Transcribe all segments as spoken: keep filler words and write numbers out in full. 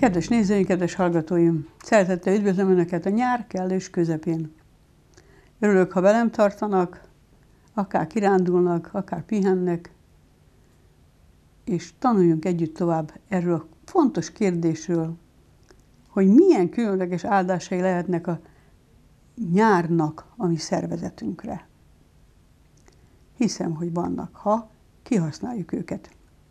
Kedves nézőim, kedves hallgatóim! Szeretettel üdvözlöm Önöket a nyár kellős közepén. Örülök, ha velem tartanak, akár kirándulnak, akár pihennek, és tanuljunk együtt tovább erről a fontos kérdésről, hogy milyen különleges áldásai lehetnek a nyárnak a mi szervezetünkre. Hiszem, hogy vannak, ha kihasználjuk őket.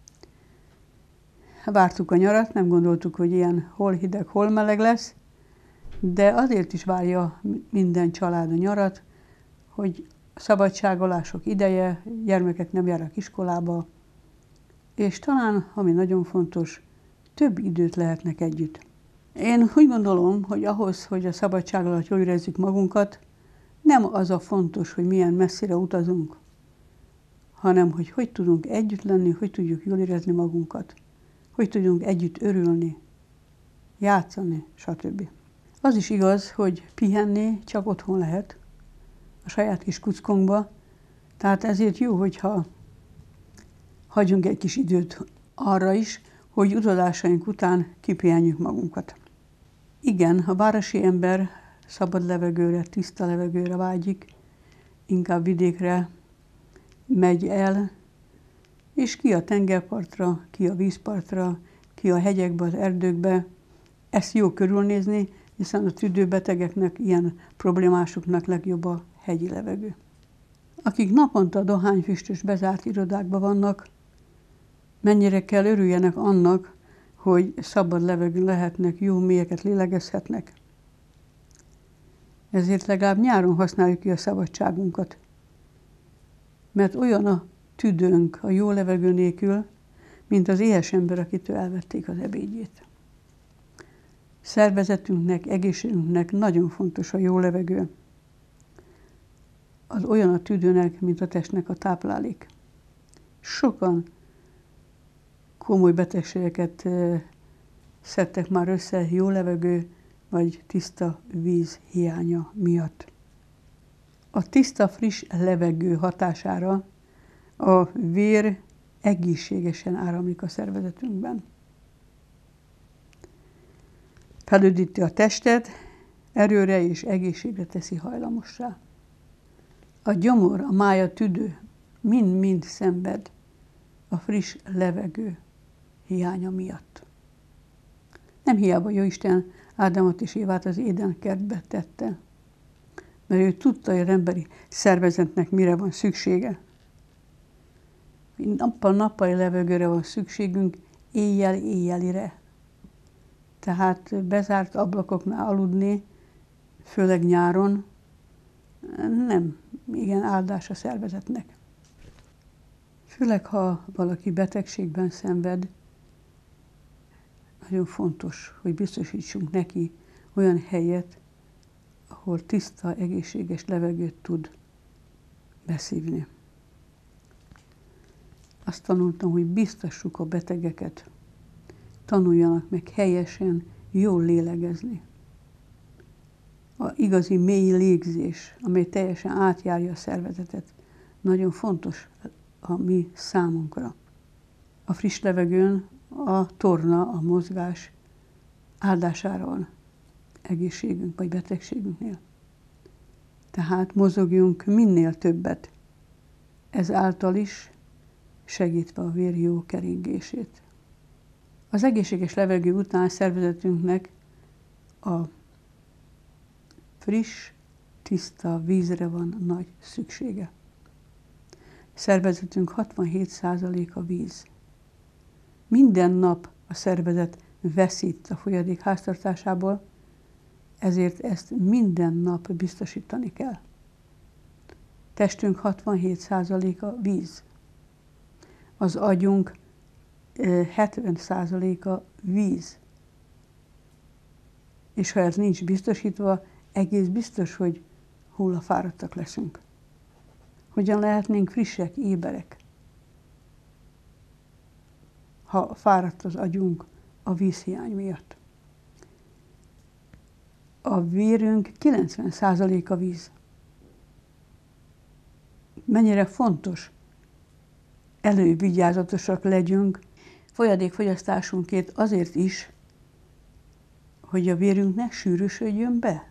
Vártuk a nyarat, nem gondoltuk, hogy ilyen hol hideg, hol meleg lesz, de azért is várja minden család a nyarat, hogy szabadságolások ideje, gyermekek nem járnak iskolába, és talán, ami nagyon fontos, több időt lehetnek együtt. Én úgy gondolom, hogy ahhoz, hogy a szabadság alatt jól érezzük magunkat, nem az a fontos, hogy milyen messzire utazunk, hanem hogy hogy tudunk együtt lenni, hogy tudjuk jól érezni magunkat, hogy tudjunk együtt örülni, játszani, stb. Az is igaz, hogy pihenni csak otthon lehet, a saját kis kuckónkba, tehát ezért jó, hogyha hagyjunk egy kis időt arra is, hogy utazásaink után kipihenjük magunkat. Igen, a városi ember szabad levegőre, tiszta levegőre vágyik, inkább vidékre megy el, és ki a tengerpartra, ki a vízpartra, ki a hegyekbe, az erdőkbe. Ezt jó körülnézni, hiszen a tüdőbetegeknek, ilyen problémásoknak legjobb a hegyi levegő. Akik naponta dohányfüstös bezárt irodákban vannak, mennyire kell örüljenek annak, hogy szabad levegőn lehetnek, jó mélyeket lélegezhetnek. Ezért legalább nyáron használjuk ki a szabadságunkat. Mert olyan a tüdőnk a jó levegő nélkül, mint az éhes ember, akitől elvették az ebédjét. Szervezetünknek, egészségünknek nagyon fontos a jó levegő. Az olyan a tüdőnek, mint a testnek a táplálék. Sokan komoly betegségeket szedtek már össze jó levegő vagy tiszta víz hiánya miatt. A tiszta, friss levegő hatására a vér egészségesen áramlik a szervezetünkben. Felüdíti a testet, erőre és egészségre teszi hajlamossá. A gyomor, a máj, a tüdő mind-mind szenved a friss levegő hiánya miatt. Nem hiába Jóisten Ádámot és Évát az Édenkertbe tette, mert ő tudta, hogy az emberi szervezetnek mire van szüksége. Nappal-nappali levegőre van szükségünk, éjjel-éjjelire. Tehát bezárt ablakoknál aludni, főleg nyáron, nem igen áldás a szervezetnek. Főleg, ha valaki betegségben szenved, nagyon fontos, hogy biztosítsunk neki olyan helyet, ahol tiszta, egészséges levegőt tud beszívni. Azt tanultam, hogy biztassuk a betegeket, tanuljanak meg helyesen, jól lélegezni. A igazi mély légzés, amely teljesen átjárja a szervezetet, nagyon fontos a mi számunkra. A friss levegőn a torna, a mozgás áldására van egészségünk vagy betegségünknél. Tehát mozogjunk minél többet, ezáltal is segítve a vér jó keringését. Az egészséges levegő után szervezetünknek a friss, tiszta vízre van nagy szüksége. Szervezetünk hatvanhét százaléka víz. Minden nap a szervezet veszít a folyadék háztartásából, ezért ezt minden nap biztosítani kell. Testünk hatvanhét százaléka víz. Az agyunk hetven százaléka víz. És ha ez nincs biztosítva, egész biztos, hogy hullafáradtak leszünk. Hogyan lehetnénk frissek, éberek, ha fáradt az agyunk a vízhiány miatt? A vérünk kilencven százaléka víz. Mennyire fontos, elővigyázatosak legyünk folyadékfogyasztásunkért azért is, hogy a vérünk ne sűrűsödjön be.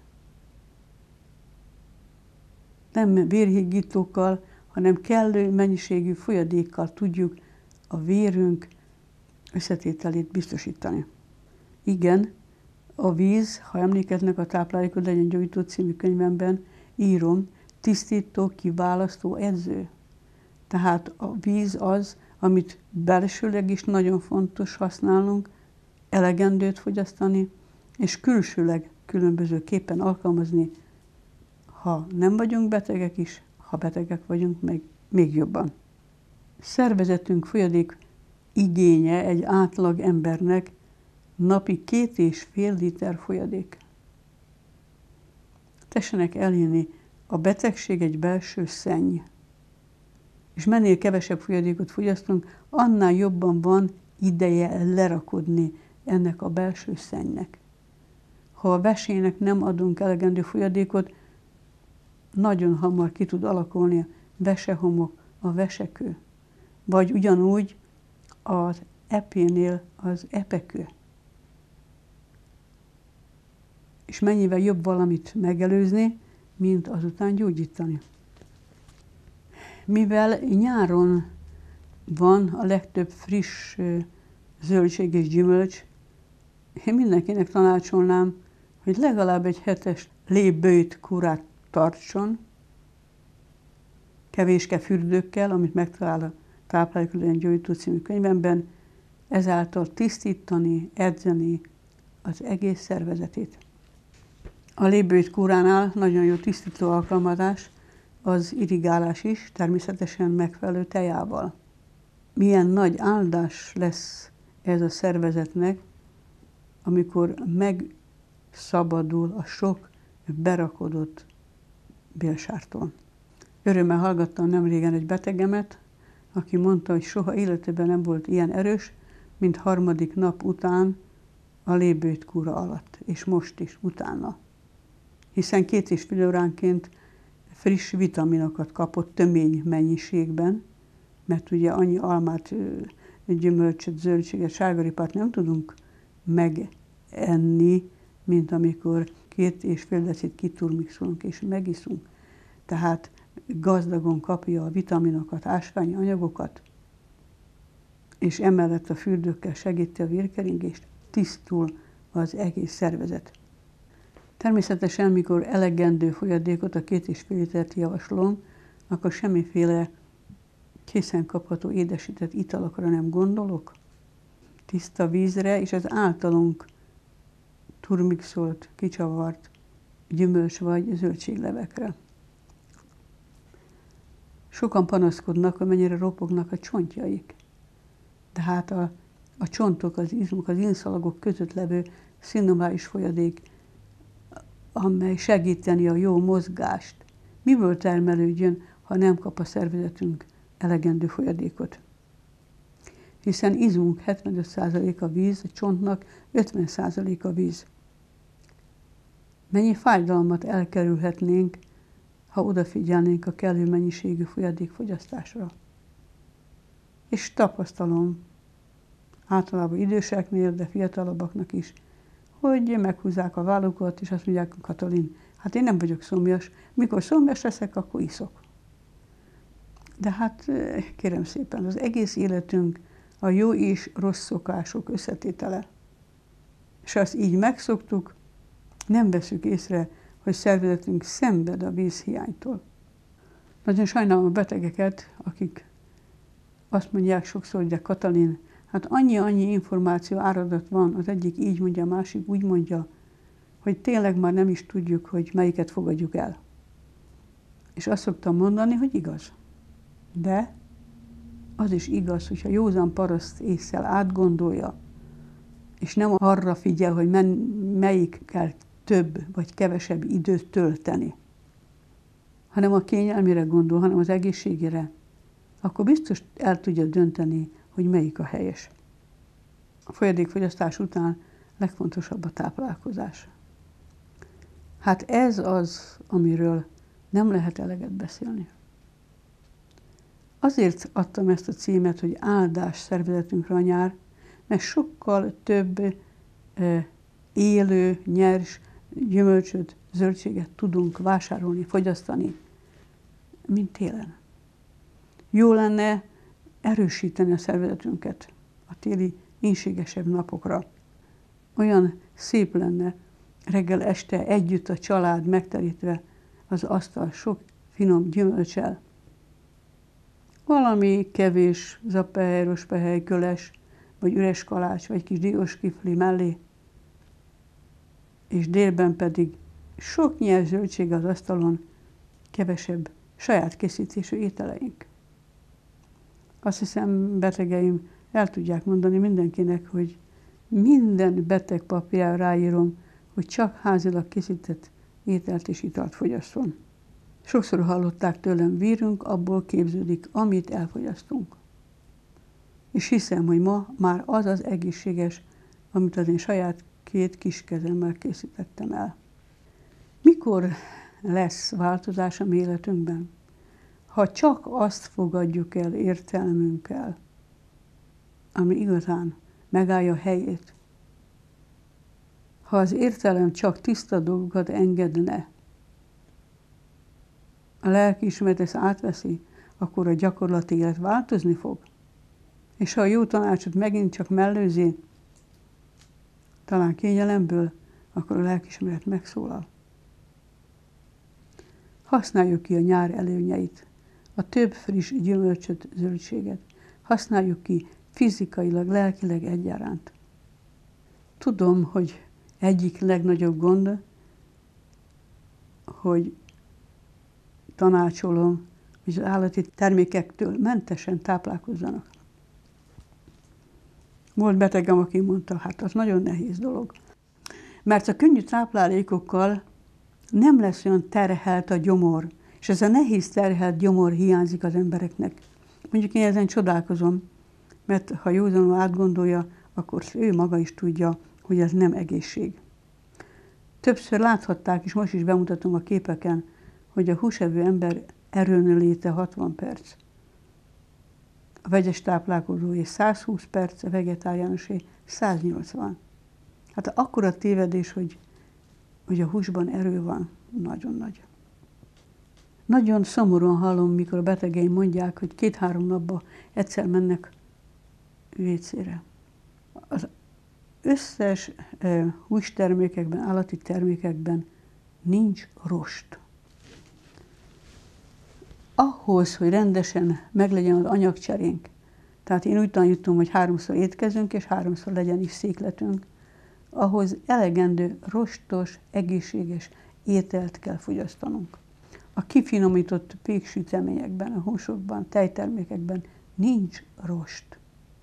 Nem vérhígítókkal, hanem kellő mennyiségű folyadékkal tudjuk a vérünk összetételét biztosítani. Igen, a víz, ha emlékeznek a Táplálékod legyen gyógyító című könyvemben, írom, tisztító, kiválasztó edző. Tehát a víz az, amit belsőleg is nagyon fontos használnunk, elegendőt fogyasztani, és külsőleg különbözőképpen alkalmazni, ha nem vagyunk betegek is, ha betegek vagyunk, meg még jobban. Szervezetünk folyadék igénye egy átlag embernek napi két és fél liter folyadék. Tessenek eljönni, a betegség egy belső szenny. És minél kevesebb folyadékot fogyasztunk, annál jobban van ideje lerakodni ennek a belső szennynek. Ha a vesének nem adunk elegendő folyadékot, nagyon hamar ki tud alakulni a vesehomok, a vesekő. Vagy ugyanúgy az epénél az epekő. És mennyivel jobb valamit megelőzni, mint azután gyógyítani. Mivel nyáron van a legtöbb friss zöldség és gyümölcs, én mindenkinek tanácsolnám, hogy legalább egy hetes lépbőjt kurát tartson, kevéske fürdőkkel, amit megtalál a Táplálékod legyen gyógyító című könyvemben, ezáltal tisztítani, edzeni az egész szervezetét. A lépbőjt kúránál nagyon jó tisztító alkalmazás az irrigálás is, természetesen megfelelő tejával. Milyen nagy áldás lesz ez a szervezetnek, amikor megszabadul a sok berakodott bélsártól. Örömmel hallgattam nemrégen egy betegemet, aki mondta, hogy soha életében nem volt ilyen erős, mint harmadik nap után a lépbőjt kúra alatt, és most is utána. Hiszen két és fél óránként friss vitaminokat kapott tömény mennyiségben, mert ugye annyi almát, gyümölcsöt, zöldséget, sárgaripát nem tudunk megenni, mint amikor két és fél decit kiturmixolunk és megiszunk. Tehát gazdagon kapja a vitaminokat, ásványi anyagokat, és emellett a fürdőkkel segíti a vérkeringést, tisztul az egész szervezet. Természetesen, mikor elegendő folyadékot, a két és fél litert javaslom, akkor semmiféle készen kapható édesített italokra nem gondolok. Tiszta vízre és az általunk turmixolt, kicsavart gyümölcs vagy zöldséglevekre. Sokan panaszkodnak, hogy mennyire ropognak a csontjaik. De hát a, a csontok, az izmok, az inszalagok között levő szinomális folyadék, amely segíteni a jó mozgást, miből termelődjön, ha nem kap a szervezetünk elegendő folyadékot. Hiszen izmunk hetvenöt százaléka víz, a csontnak ötven százaléka víz. Mennyi fájdalmat elkerülhetnénk, ha odafigyelnénk a kellő mennyiségű folyadékfogyasztásra. És tapasztalom, általában időseknél, de fiatalabbaknak is, hogy meghúzzák a vállukat, és azt mondják, Katalin, hát én nem vagyok szomjas, mikor szomjas leszek, akkor iszok. De hát kérem szépen, az egész életünk a jó és rossz szokások összetétele. És ha ezt így megszoktuk, nem veszük észre, hogy szervezetünk szenved a vízhiánytól. Nagyon sajnálom a betegeket, akik azt mondják sokszor, hogy de Katalin, hát annyi-annyi információ áradat van, az egyik így mondja, a másik úgy mondja, hogy tényleg már nem is tudjuk, hogy melyiket fogadjuk el. És azt szoktam mondani, hogy igaz. De az is igaz, hogyha józan paraszt ésszel átgondolja, és nem arra figyel, hogy men, melyikkel több vagy kevesebb időt tölteni, hanem a kényelmére gondol, hanem az egészségére, akkor biztos el tudja dönteni, hogy melyik a helyes. A folyadékfogyasztás után legfontosabb a táplálkozás. Hát ez az, amiről nem lehet eleget beszélni. Azért adtam ezt a címet, hogy áldás szervezetünkre a nyár, mert sokkal több eh, élő, nyers gyümölcsöt, zöldséget tudunk vásárolni, fogyasztani, mint télen. Jó lenne erősíteni a szervezetünket a téli ínségesebb napokra. Olyan szép lenne reggel este együtt a család megterítve az asztal sok finom gyümölcsel. Valami kevés zappehely, rospehely, köles, vagy üres kalács, vagy kis diós kifli mellé, és délben pedig sok nyers zöldség az asztalon, kevesebb saját készítésű ételeink. Azt hiszem, betegeim el tudják mondani mindenkinek, hogy minden beteg papírjára ráírom, hogy csak házilag készített ételt és italt fogyasszon. Sokszor hallották tőlem, vírunk abból képződik, amit elfogyasztunk. És hiszem, hogy ma már az az egészséges, amit az én saját két kis kezemmel készítettem el. Mikor lesz változás a mi életünkben? Ha csak azt fogadjuk el értelmünkkel, ami igazán megállja a helyét. Ha az értelem csak tiszta dolgokat engedne, a lelkiismeret ezt átveszi, akkor a gyakorlati élet változni fog. És ha a jó tanácsot megint csak mellőzi, talán kényelemből, akkor a lelkiismeret megszólal. Használjuk ki a nyár előnyeit, a több friss gyümölcsöt, zöldséget. Használjuk ki fizikailag, lelkileg egyaránt. Tudom, hogy egyik legnagyobb gond, hogy tanácsolom, hogy az állati termékektől mentesen táplálkozzanak. Volt betegem, aki mondta, hát az nagyon nehéz dolog. Mert a könnyű táplálékokkal nem lesz olyan terhelt a gyomor, és ez a nehéz terhelt gyomor hiányzik az embereknek. Mondjuk én ezen csodálkozom, mert ha józanul átgondolja, akkor ő maga is tudja, hogy ez nem egészség. Többször láthatták, és most is bemutatom a képeken, hogy a húsevő ember erőnléte hatvan perc. A vegyes táplálkozóé százhúsz perc, a vegetáriánusé száznyolcvan. Hát akkora tévedés, hogy, hogy a húsban erő van, nagyon nagy. Nagyon szomorúan hallom, mikor a betegeim mondják, hogy két-három napban egyszer mennek vécére. Az összes eh, hústermékekben, állati termékekben nincs rost. Ahhoz, hogy rendesen meglegyen az anyagcserénk, tehát én úgy tanítom, hogy háromszor étkezünk, és háromszor legyen is székletünk, ahhoz elegendő rostos, egészséges ételt kell fogyasztanunk. A kifinomított péksüteményekben, a húsokban, tejtermékekben nincs rost.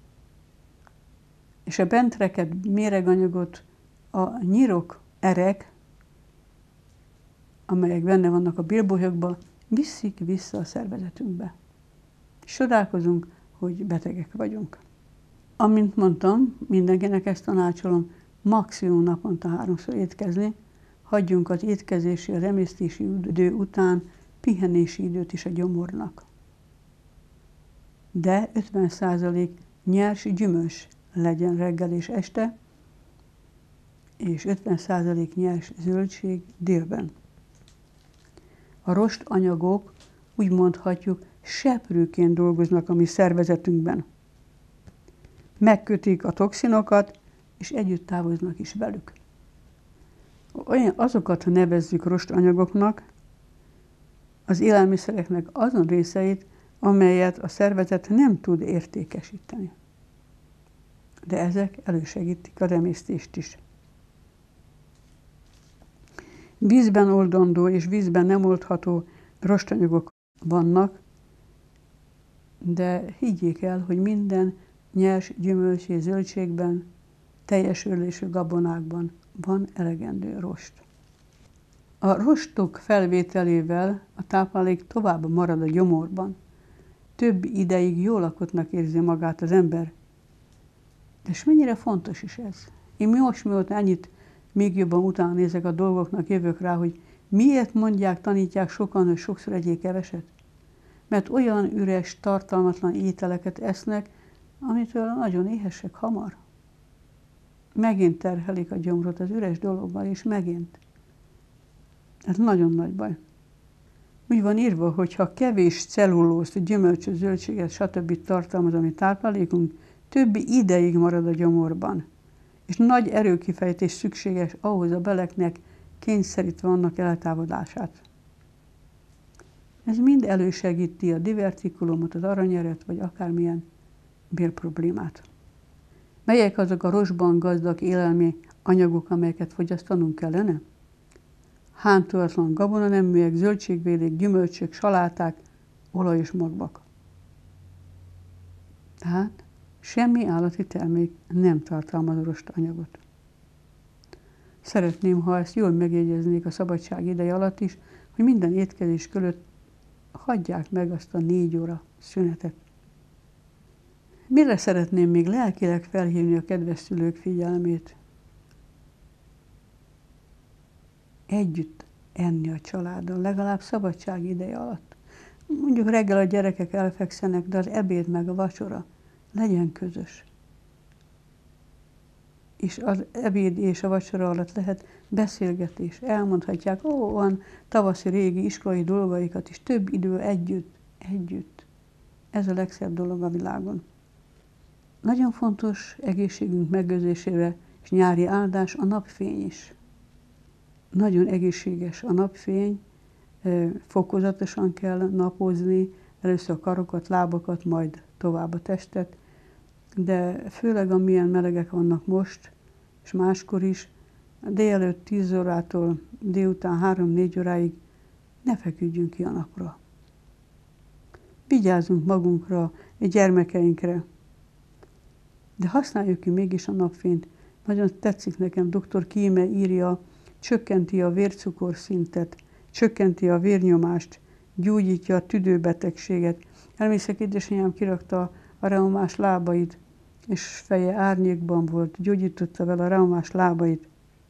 És a bent rekedt méreganyagot a nyirok, erek, amelyek benne vannak a bélbolyokban, viszik vissza a szervezetünkbe. Csodálkozunk, hogy betegek vagyunk. Amint mondtam, mindenkinek ezt tanácsolom, maximum naponta háromszor étkezni, hagyjunk az étkezési, az emésztési idő után pihenési időt is a gyomornak. De ötven százalék nyers gyümölcs legyen reggel és este, és ötven százalék nyers zöldség délben. A rost anyagok, úgy mondhatjuk, seprőként dolgoznak a mi szervezetünkben. Megkötik a toxinokat, és együtt távoznak is velük. Olyan, azokat nevezzük rostanyagoknak, az élelmiszereknek azon részeit, amelyet a szervezet nem tud értékesíteni. De ezek elősegítik az emésztést is. Vízben oldandó és vízben nem oldható rostanyagok vannak, de higgyék el, hogy minden nyers gyümölcs és zöldségben, teljes örlésű gabonákban van elegendő rost. A rostok felvételével a táplálék tovább marad a gyomorban. Több ideig jól lakottnak érzi magát az ember. De és mennyire fontos is ez. Én most, mióta ennyit még jobban utána nézek a dolgoknak, jövök rá, hogy miért mondják, tanítják sokan, hogy sokszor egyél keveset? Mert olyan üres, tartalmatlan ételeket esznek, amitől nagyon éhesek hamar. megint terhelik a gyomrot az üres dologgal, és megint. Ez nagyon nagy baj. Úgy van írva, hogy ha kevés cellulózt, gyümölcsöt, zöldséget, stb. Tartalmaz a mi táplálékunk, többi ideig marad a gyomorban. És nagy erőkifejtés szükséges ahhoz a beleknek kényszerítve annak eltávolását. Ez mind elősegíti a divertikulumot, az aranyeret, vagy akármilyen bélproblémát. Melyek azok a rostban gazdag élelmi anyagok, amelyeket fogyasztanunk kellene? Hántolatlan gabonaneműek, zöldségvélék, gyümölcsök, saláták, olajos magvak. Tehát semmi állati termék nem tartalmaz rostanyagot. Szeretném, ha ezt jól megjegyeznék a szabadság ideje alatt is, hogy minden étkezés között hagyják meg azt a négy óra szünetet. Mire szeretném még lelkileg felhívni a kedves szülők figyelmét? Együtt enni a családdal, legalább szabadság ideje alatt. Mondjuk reggel a gyerekek elfekszenek, de az ebéd meg a vacsora legyen közös. És az ebéd és a vacsora alatt lehet beszélgetés. Elmondhatják, ó, van tavaszi régi iskolai dolgaikat is, több idő együtt, együtt. Ez a legszebb dolog a világon. Nagyon fontos egészségünk megőrzésére és nyári áldás a napfény is. Nagyon egészséges a napfény, fokozatosan kell napozni, először a karokat, lábakat, majd tovább a testet, de főleg amilyen melegek vannak most, és máskor is, délelőtt tíz órától délután három-négy óráig ne feküdjünk ki a napra. Vigyázzunk magunkra, a gyermekeinkre, de használjuk ki mégis a napfényt. Nagyon tetszik nekem, doktor Kíme írja, csökkenti a vércukorszintet, csökkenti a vérnyomást, gyógyítja a tüdőbetegséget. Elmészek, édesanyám kirakta a reumás lábait, és feje árnyékban volt, gyógyította vele a reumás lábait.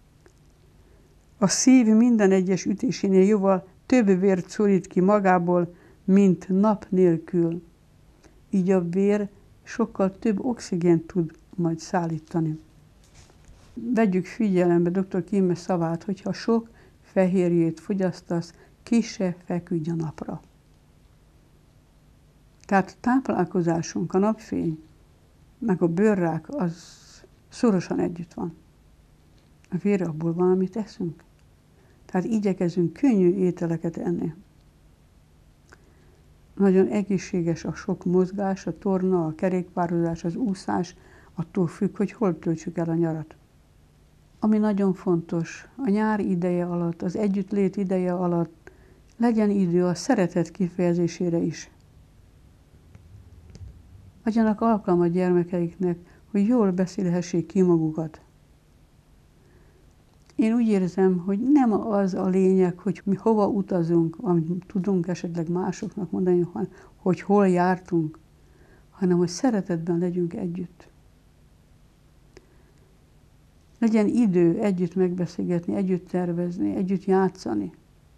A szív minden egyes ütésénél jóval több vért szorít ki magából, mint nap nélkül. Így a vér sokkal több oxigént tud majd szállítani. Vegyük figyelembe doktor Kíme szavát, hogyha sok fehérjét fogyasztasz, ki se feküdj a napra. Tehát a táplálkozásunk, a napfény, meg a bőrrák, az szorosan együtt van. A vér abból van, amit eszünk. Tehát igyekezünk könnyű ételeket enni. Nagyon egészséges a sok mozgás, a torna, a kerékpározás, az úszás, attól függ, hogy hol töltsük el a nyarat. Ami nagyon fontos, a nyár ideje alatt, az együttlét ideje alatt legyen idő a szeretet kifejezésére is. Adjanak alkalmat gyermekeiknek, hogy jól beszélhessék ki magukat. Én úgy érzem, hogy nem az a lényeg, hogy mi hova utazunk, amit tudunk esetleg másoknak mondani, hogy hol jártunk, hanem hogy szeretetben legyünk együtt. Legyen idő együtt megbeszélgetni, együtt tervezni, együtt játszani,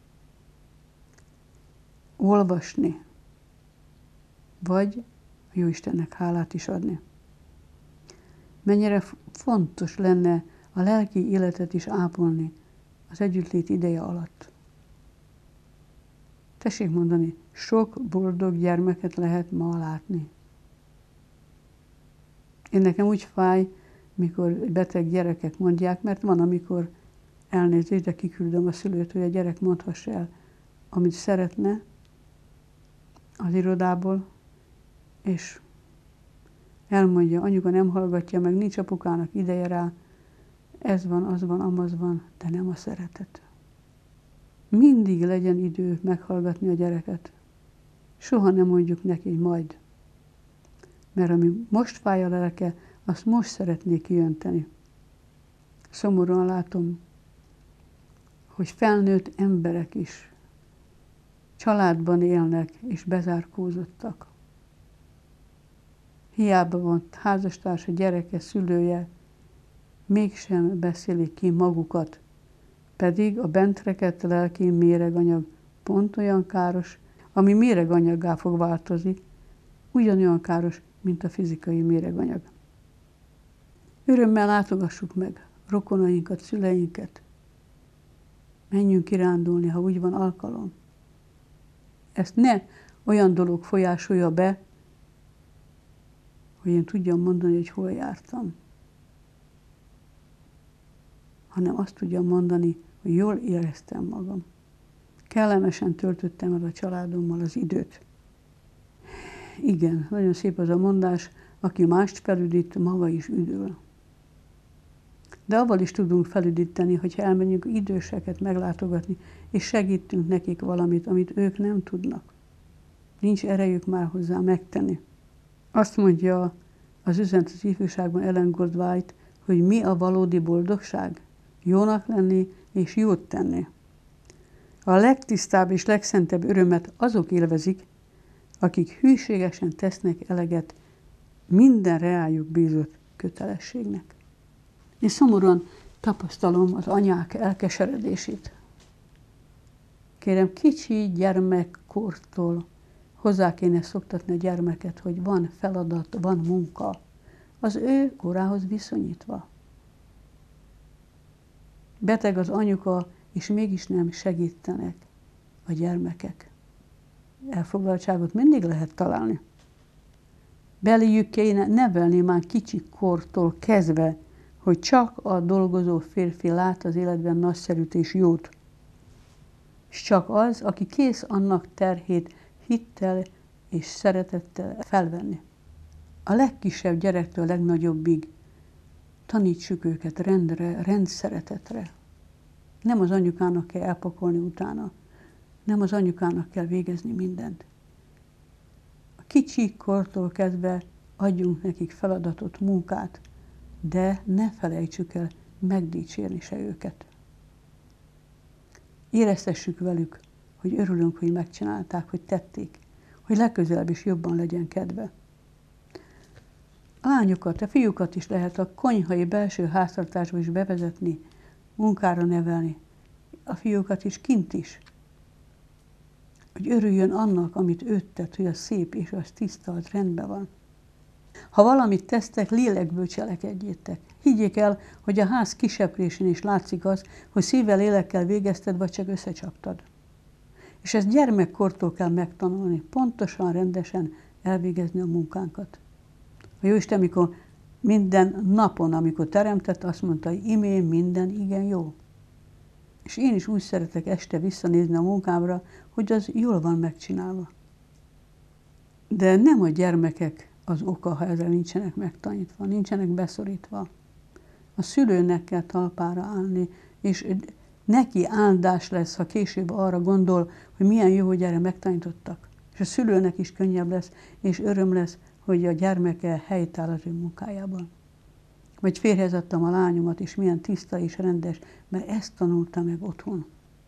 olvasni, vagy a Jóistennek hálát is adni. Mennyire fontos lenne a lelki életet is ápolni az együttlét ideje alatt. Tessék mondani, sok boldog gyermeket lehet ma látni. Én nekem úgy fáj, mikor beteg gyerekek mondják, mert van, amikor elnézést, de kiküldöm a szülőt, hogy a gyerek mondhassa el, amit szeretne az irodából, és elmondja, anyuka nem hallgatja meg, nincs apukának ideje rá, ez van, az van, amaz van, de nem a szeretet. Mindig legyen idő meghallgatni a gyereket. Soha nem mondjuk neki, hogy majd. Mert ami most fáj a lelke, azt most szeretnék kijönteni. Szomorúan látom, hogy felnőtt emberek is családban élnek és bezárkózottak. Hiába van házastársa, gyereke, szülője, mégsem beszélik ki magukat, pedig a bent rekedt lelki méreganyag pont olyan káros, ami méreganyaggá fog változni, ugyanolyan káros, mint a fizikai méreganyag. Örömmel látogassuk meg rokonainkat, szüleinket. Menjünk kirándulni, ha úgy van alkalom. Ezt ne olyan dolog folyásolja be, hogy én tudjam mondani, hogy hol jártam, hanem azt tudjam mondani, hogy jól éreztem magam. Kellemesen töltöttem el a családommal az időt. Igen, nagyon szép az a mondás, aki mást felüdít, maga is üdül. De avval is tudunk felüdíteni, hogyha elmegyünk időseket meglátogatni, és segítünk nekik valamit, amit ők nem tudnak. Nincs erejük már hozzá megtenni. Azt mondja az Üzenet az ifjúságban Ellen Goldwhite, hogy mi a valódi boldogság? Jónak lenni és jót tenni. A legtisztább és legszentebb örömet azok élvezik, akik hűségesen tesznek eleget minden reájuk bízott kötelességnek. Én szomorúan tapasztalom az anyák elkeseredését. Kérem, kicsi gyermekkortól hozzá kéne szoktatni a gyermeket, hogy van feladat, van munka, az ő korához viszonyítva. Beteg az anyuka, és mégis nem segítenek a gyermekek. Elfoglaltságot mindig lehet találni. Beléjük kéne nevelni már kicsi kortól kezdve, hogy csak a dolgozó férfi lát az életben nagyszerűt és jót. És csak az, aki kész annak terhét hittel és szeretettel felvenni. A legkisebb gyerektől a legnagyobbig tanítsuk őket rendre, rendszeretetre. Nem az anyukának kell elpakolni utána, nem az anyukának kell végezni mindent. A kicsi kortól kezdve adjunk nekik feladatot, munkát, de ne felejtsük el megdicsérni se őket. Éreztessük velük, hogy örülünk, hogy megcsinálták, hogy tették, hogy legközelebb is jobban legyen kedve. A lányokat, a fiúkat is lehet a konyhai belső háztartásba is bevezetni, munkára nevelni, a fiúkat is kint is. Hogy örüljön annak, amit őt tett, hogy az szép és az tiszta, az rendben van. Ha valamit tesztek, lélekből cselekedjétek. Higgyék el, hogy a ház kiseprésén is látszik az, hogy szívvel, lélekkel végezted, vagy csak összecsaptad. És ezt gyermekkortól kell megtanulni, pontosan, rendesen elvégezni a munkánkat. A Jóisten, amikor minden napon, amikor teremtett, azt mondta, hogy imém minden igen jó. És én is úgy szeretek este visszanézni a munkámra, hogy az jól van megcsinálva. De nem a gyermekek az oka, ha ezzel nincsenek megtanítva, nincsenek beszorítva. A szülőnek kell talpára állni, és neki áldás lesz, ha később arra gondol, hogy milyen jó, hogy erre megtanítottak. És a szülőnek is könnyebb lesz, és öröm lesz, hogy a gyermeke helytáll az ő munkájában. Vagy férjhez adtam a lányomat, és milyen tiszta és rendes, mert ezt tanulta meg otthon.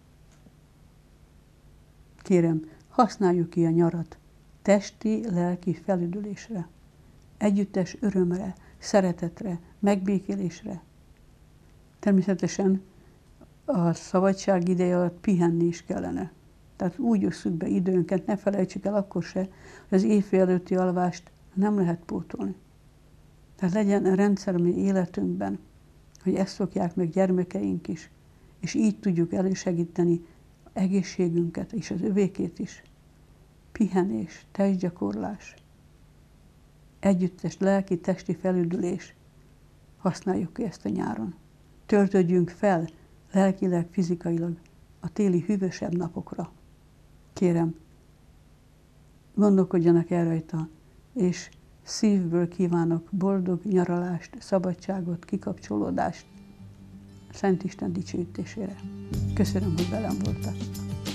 Kérem, használjuk ki a nyarat testi, lelki felüdülésre, együttes örömre, szeretetre, megbékélésre. Természetesen a szabadság ideje alatt pihenni is kellene. Tehát úgy osszuk be időnket, ne felejtsük el akkor se, hogy az éjfél előtti alvást nem lehet pótolni. Tehát legyen rendszer a mi életünkben, hogy ezt szokják meg gyermekeink is, és így tudjuk elősegíteni egészségünket és az övékét is. Pihenés, testgyakorlás, együttes lelki, testi felüdülés. Használjuk ki ezt a nyáron. Töltődjünk fel lelkileg, fizikailag a téli hűvösebb napokra. Kérem, gondolkodjanak el rajta, és szívből kívánok boldog nyaralást, szabadságot, kikapcsolódást Szent Isten dicsőítésére. Köszönöm, hogy velem voltak.